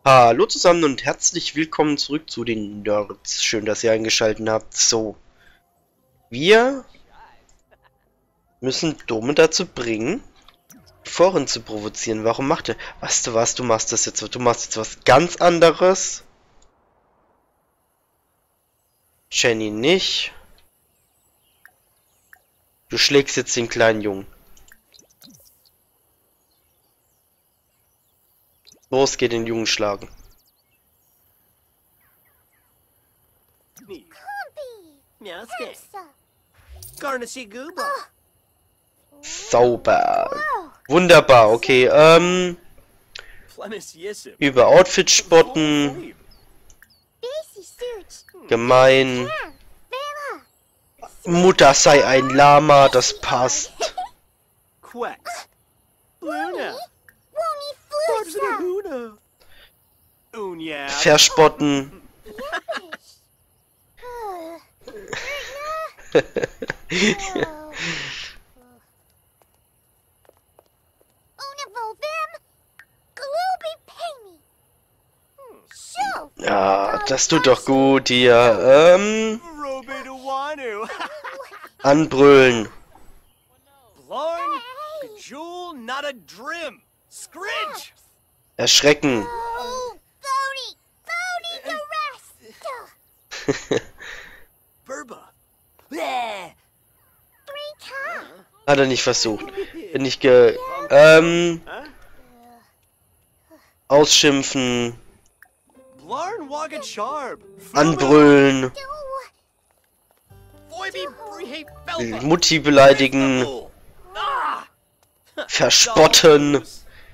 Hallo zusammen und herzlich willkommen zurück zu den Nerds. Schön, dass ihr eingeschaltet habt. So, wir müssen Dome dazu bringen, Foren zu provozieren. Warum macht er? Weißt du was, du machst das jetzt, du machst jetzt was ganz anderes. Jenny nicht. Du schlägst jetzt den kleinen Jungen. Los, geht den Jungen schlagen. Sauber. Wunderbar, okay, über Outfit spotten. Gemein. Mutter sei ein Lama, das passt. Verspotten. Ja, das tut doch gut hier. Anbrüllen. Erschrecken. Hat er nicht versucht. Bin ich ausschimpfen. Anbrüllen. Mutti beleidigen. Verspotten.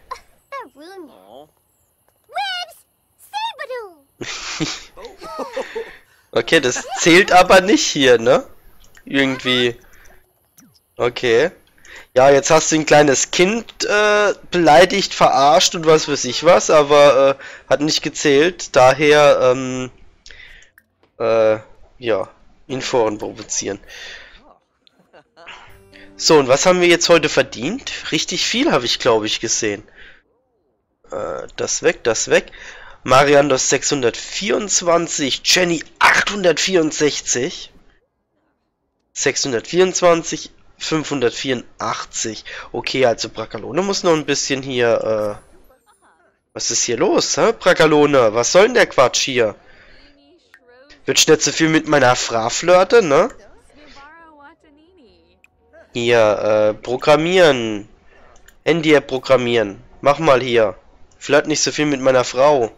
Okay, das zählt aber nicht hier, ne? Irgendwie. Okay. Ja, jetzt hast du ein kleines Kind beleidigt, verarscht und was weiß ich was, aber hat nicht gezählt. Daher, ja, in Foren provozieren. So, und was haben wir jetzt heute verdient? Richtig viel habe ich, glaube ich, gesehen. Das weg, das weg. Mariandos 624, Jenny 864, 624, 584. Okay, also Bracalone muss noch ein bisschen hier, was ist hier los, hä? Bracalone, was soll denn der Quatsch hier? Wird nicht so viel mit meiner Frau flirten, ne? Hier, programmieren. Handy-App programmieren. Mach mal hier. Flirt nicht so viel mit meiner Frau.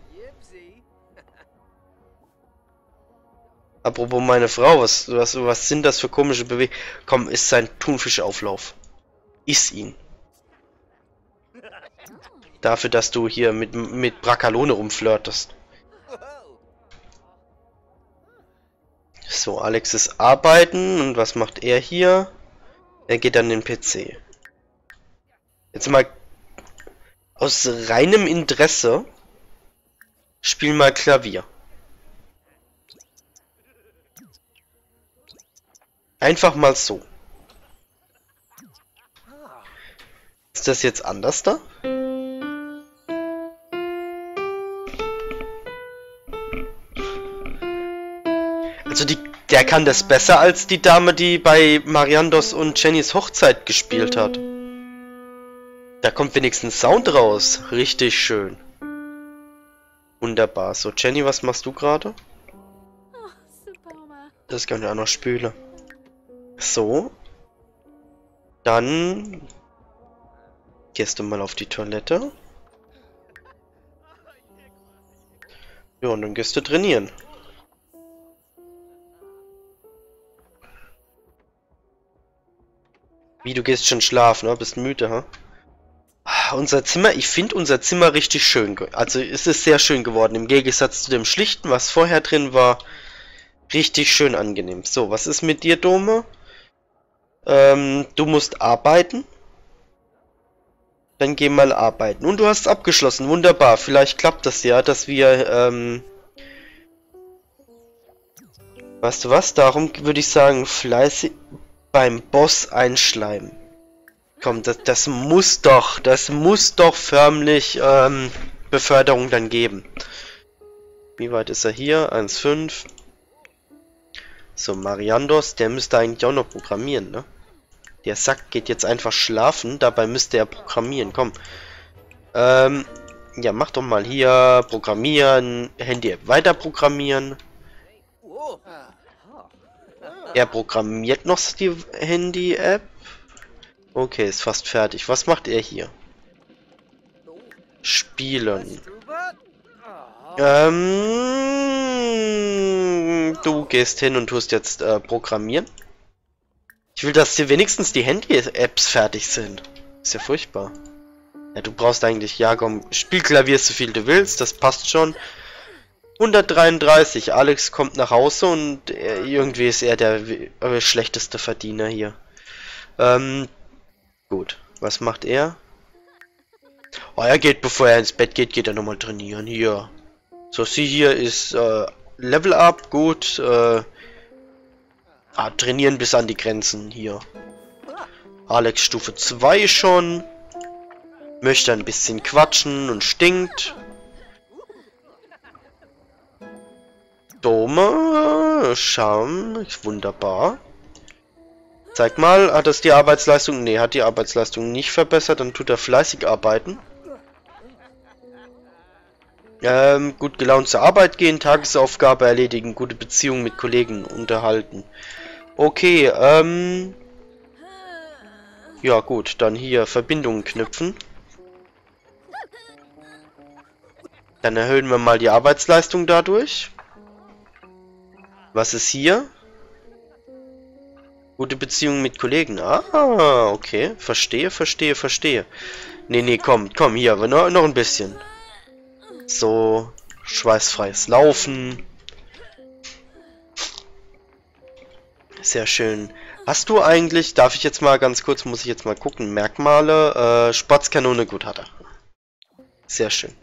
Apropos meine Frau, was sind das für komische Bewegungen? Komm, ist sein Thunfischauflauf. Iss ihn. Dafür, dass du hier mit Bracalone rumflirtest. So, Alex ist arbeiten. Und was macht er hier? Er geht an den PC. Jetzt mal aus reinem Interesse. Spiel mal Klavier. Einfach mal so. Ist das jetzt anders da? Also der kann das besser als die Dame, die bei Mariandos und Jennys Hochzeit gespielt hat. Da kommt wenigstens Sound raus. Richtig schön. Wunderbar. So, Jenny, was machst du gerade? Das kann ich auch noch spülen. So. Dann gehst du mal auf die Toilette. Ja, und dann gehst du trainieren. Wie, du gehst schon schlafen, ne? Bist müde, ha? Unser Zimmer, ich finde unser Zimmer richtig schön. Also es ist sehr schön geworden. Im Gegensatz zu dem schlichten, was vorher drin war. Richtig schön angenehm. So, was ist mit dir, Dome? Du musst arbeiten. Dann geh mal arbeiten. Und du hast abgeschlossen. Wunderbar. Vielleicht klappt das ja, dass wir, weißt du was? Darum würde ich sagen, fleißig beim Boss einschleimen. Komm, das muss doch förmlich, Beförderung dann geben. Wie weit ist er hier? 1,5. So, Mariandos, der müsste eigentlich auch noch programmieren, ne? Der Sack geht jetzt einfach schlafen, dabei müsste er programmieren. Komm. Ja, mach doch mal hier programmieren, Handy-App weiter programmieren. Er programmiert noch die Handy-App. Okay, ist fast fertig. Was macht er hier? Spielen. Du gehst hin und tust jetzt programmieren. Ich will, dass hier wenigstens die Handy-Apps fertig sind. Ist ja furchtbar. Ja, du brauchst eigentlich, ja komm, spiel Klavier so viel du willst, das passt schon. 133, Alex kommt nach Hause und irgendwie ist er der schlechteste Verdiener hier. Gut, was macht er? Oh, er geht, bevor er ins Bett geht, geht er nochmal trainieren, hier. So, sie hier ist Level Up, gut, trainieren bis an die Grenzen, hier. Alex Stufe 2 schon. Möchte ein bisschen quatschen und stinkt. Dome, Scham, wunderbar. Zeig mal, hat das die Arbeitsleistung? Ne, hat die Arbeitsleistung nicht verbessert, dann tut er fleißig arbeiten. Gut gelaunt zur Arbeit gehen, Tagesaufgabe erledigen, gute Beziehungen mit Kollegen unterhalten. Okay, ja gut, dann hier Verbindungen knüpfen. Dann erhöhen wir mal die Arbeitsleistung dadurch. Was ist hier? Gute Beziehungen mit Kollegen. Ah, okay. Verstehe, verstehe, verstehe. Nee, komm, hier, aber noch ein bisschen. So, schweißfreies Laufen. Sehr schön. Hast du eigentlich, darf ich jetzt mal ganz kurz, muss ich jetzt mal gucken, Merkmale, Sportskanone, gut hat er. Sehr schön.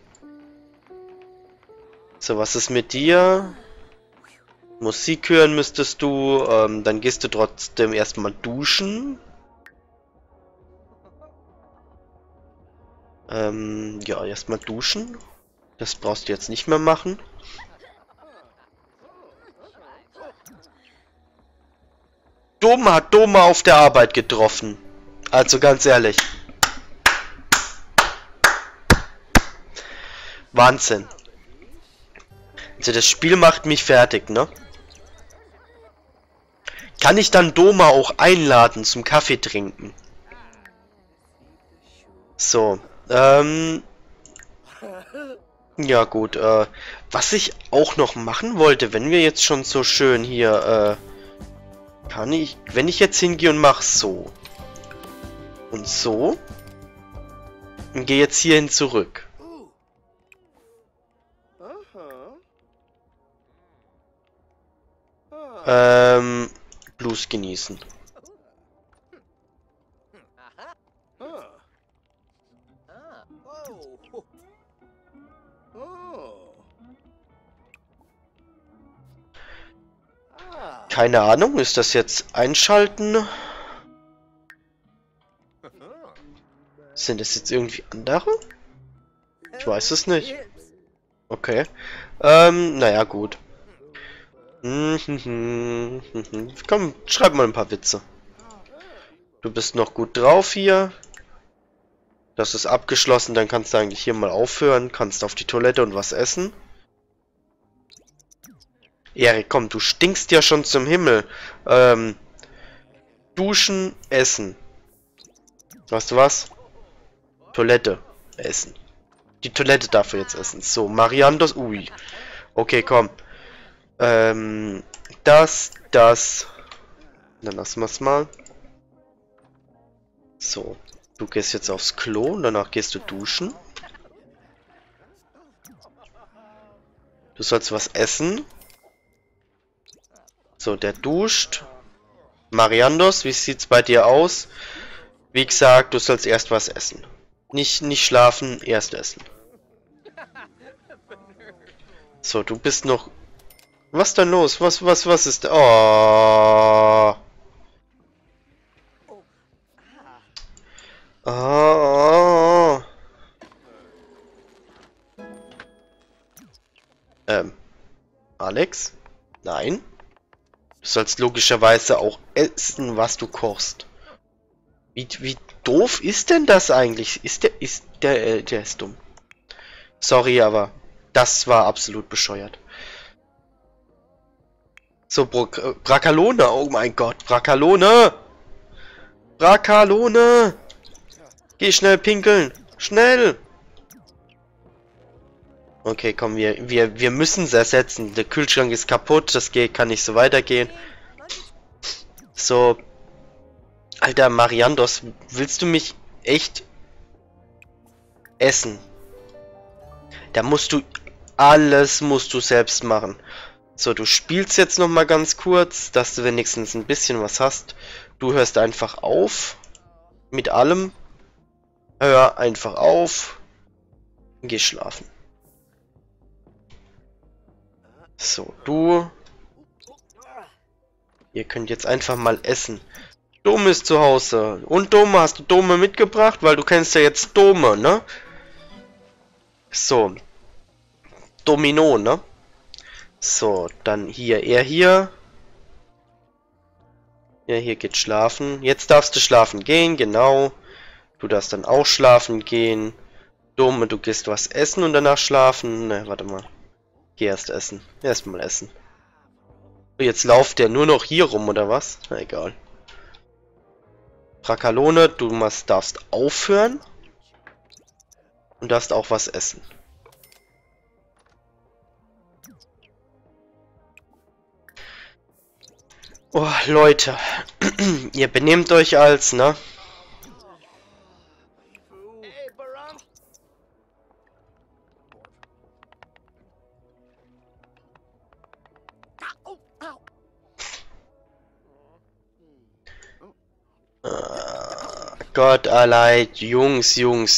So, was ist mit dir? Musik hören müsstest du, dann gehst du trotzdem erstmal duschen. Ja, erstmal duschen. Das brauchst du jetzt nicht mehr machen. Doma hat Doma auf der Arbeit getroffen. Also ganz ehrlich. Wahnsinn. Also das Spiel macht mich fertig, ne? Kann ich dann Doma auch einladen zum Kaffee trinken? So, ja gut, was ich auch noch machen wollte, wenn wir jetzt schon so schön hier, kann ich, wenn ich jetzt hingehe und mache so und so und gehe jetzt hierhin zurück. Blues genießen. Keine Ahnung, ist das jetzt einschalten? Sind das jetzt irgendwie andere? Ich weiß es nicht. Okay. Naja, gut. Komm, schreib mal ein paar Witze. Du bist noch gut drauf hier. Das ist abgeschlossen, dann kannst du eigentlich hier mal aufhören. Kannst auf die Toilette und was essen. Erik, komm, du stinkst ja schon zum Himmel. Duschen, essen. Weißt du was? Toilette, essen. Die Toilette darf er jetzt essen. So, Mariandos, ui. Okay, komm. Das. Dann lassen wir es mal. So, du gehst jetzt aufs Klo und danach gehst du duschen. Du sollst was essen. So, der duscht. Mariandos, wie sieht's bei dir aus? Wie gesagt, du sollst erst was essen. Nicht schlafen, erst essen. So, du bist noch... Was denn los? Was ist... Oh. Oh. Alex? Nein. Du sollst logischerweise auch essen, was du kochst. Wie doof ist denn das eigentlich? Der ist dumm. Sorry, aber das war absolut bescheuert. So, Bracalone, oh mein Gott, Bracalone! Bracalone! Geh schnell pinkeln! Schnell! Okay, komm, wir müssen es ersetzen. Der Kühlschrank ist kaputt, kann nicht so weitergehen. So. Alter, Mariandos, willst du mich echt essen? Da musst du... Alles musst du selbst machen. So, du spielst jetzt noch mal ganz kurz, dass du wenigstens ein bisschen was hast. Du hörst einfach auf. Mit allem. Hör einfach auf. Geh schlafen. So, du. Ihr könnt jetzt einfach mal essen. Dome ist zu Hause. Und Dome, hast du Dome mitgebracht? Weil du kennst ja jetzt Dome, ne? So. Domino, ne? So, dann hier, er hier. Ja, hier geht schlafen. Jetzt darfst du schlafen gehen, genau. Du darfst dann auch schlafen gehen. Dome, du gehst was essen und danach schlafen. Ne, warte mal. Geh erst essen. Erstmal essen. Jetzt lauft der nur noch hier rum, oder was? Na egal. Bracalone, du darfst aufhören. Und darfst auch was essen. Oh, Leute. Ihr benehmt euch als, ne? Gott allein, Jungs.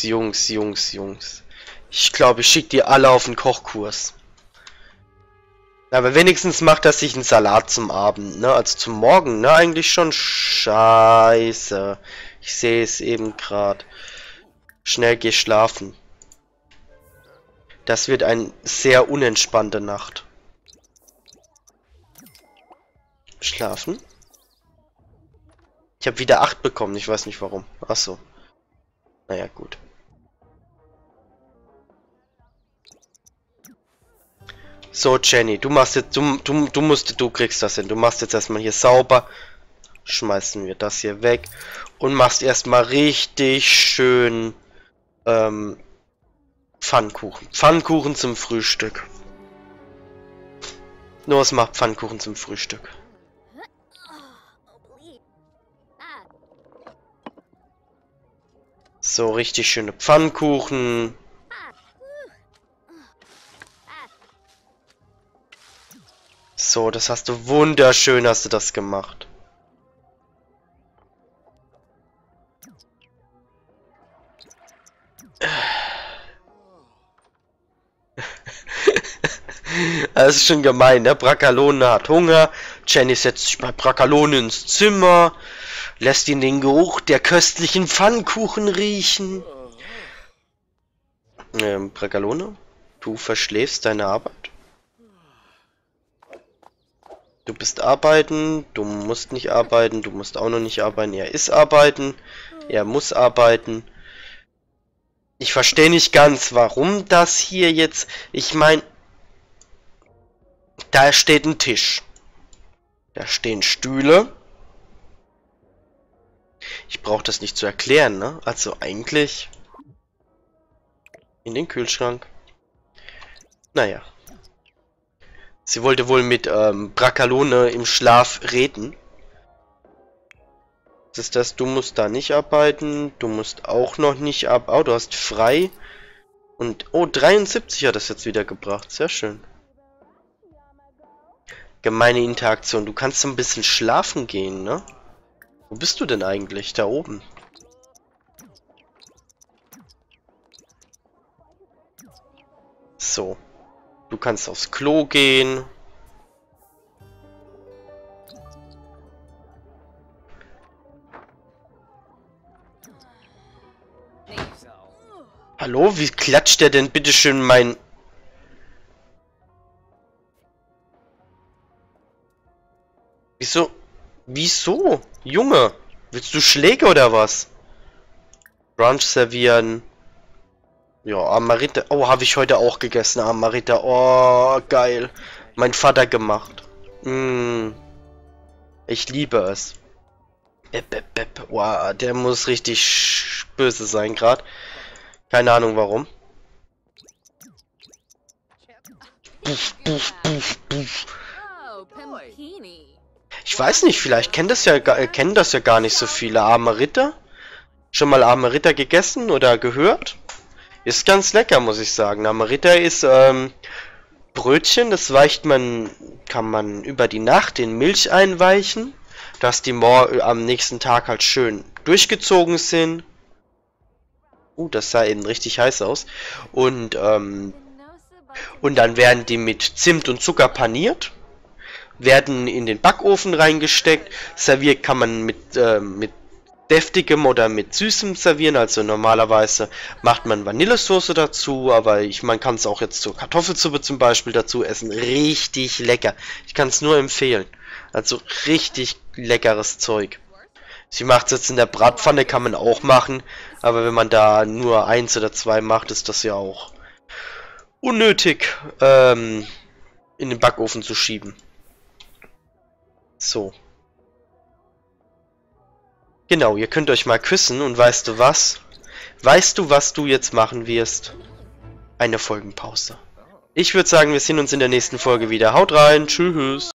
Ich glaube, ich schicke die alle auf den Kochkurs. Aber wenigstens macht er sich einen Salat zum Abend, ne? Also zum Morgen, ne? Eigentlich schon scheiße. Ich sehe es eben gerade. Schnell geh schlafen. Das wird eine sehr unentspannte Nacht. Schlafen? Ich habe wieder 8 bekommen, ich weiß nicht warum. Ach so. Naja, gut. So, Jenny, du machst jetzt, du kriegst das hin. Du machst jetzt erstmal hier sauber. Schmeißen wir das hier weg. Und machst erstmal richtig schön, Pfannkuchen. Pfannkuchen zum Frühstück. Nur es macht Pfannkuchen zum Frühstück. So, richtig schöne Pfannkuchen. So, das hast du wunderschön, hast du das gemacht. Das ist schon gemein, ne? Bracalone hat Hunger. Jenny setzt sich bei Bracalone ins Zimmer. Lässt ihn den Geruch der köstlichen Pfannkuchen riechen. Bracalone, du verschläfst deine Arbeit. Du bist arbeiten, du musst nicht arbeiten, du musst auch noch nicht arbeiten. Er ist arbeiten, er muss arbeiten. Ich verstehe nicht ganz, warum das hier jetzt... Ich meine, da steht ein Tisch. Da stehen Stühle. Ich brauche das nicht zu erklären, ne? Also eigentlich... In den Kühlschrank. Naja. Sie wollte wohl mit Bracalone im Schlaf reden. Was ist das? Du musst da nicht arbeiten. Du musst auch noch nicht Oh, du hast frei. Und, oh, 73 hat das jetzt wieder gebracht. Sehr schön. Gemeine Interaktion. Du kannst so ein bisschen schlafen gehen, ne? Wo bist du denn eigentlich? Da oben. So. Du kannst aufs Klo gehen. Hallo? Wie klatscht der denn bitteschön mein... Wieso? Junge, willst du Schläge oder was? Brunch servieren. Ja, Amarita. Oh, habe ich heute auch gegessen, Amarita. Oh, geil. Mein Vater gemacht. Ich liebe es. Wow, der muss richtig böse sein gerade. Keine Ahnung warum. Ich weiß nicht, vielleicht kennen das ja gar nicht so viele. Arme Ritter? Schon mal arme Ritter gegessen oder gehört? Ist ganz lecker, muss ich sagen. Arme Ritter ist Brötchen, das kann man über die Nacht in Milch einweichen, dass die am nächsten Tag halt schön durchgezogen sind. Das sah eben richtig heiß aus. Und dann werden die mit Zimt und Zucker paniert, werden in den Backofen reingesteckt. Serviert kann man mit deftigem oder mit süßem servieren, also normalerweise macht man Vanillesoße dazu, aber man kann es auch jetzt zur Kartoffelsuppe zum Beispiel dazu essen. Richtig lecker. Ich kann es nur empfehlen. Also richtig leckeres Zeug. Sie macht es jetzt in der Bratpfanne, kann man auch machen, aber wenn man da nur 1 oder 2 macht, ist das ja auch unnötig in den Backofen zu schieben. So. Genau, ihr könnt euch mal küssen und weißt du was? Weißt du, was du jetzt machen wirst? Eine Folgenpause. Ich würde sagen, wir sehen uns in der nächsten Folge wieder. Haut rein, tschüss.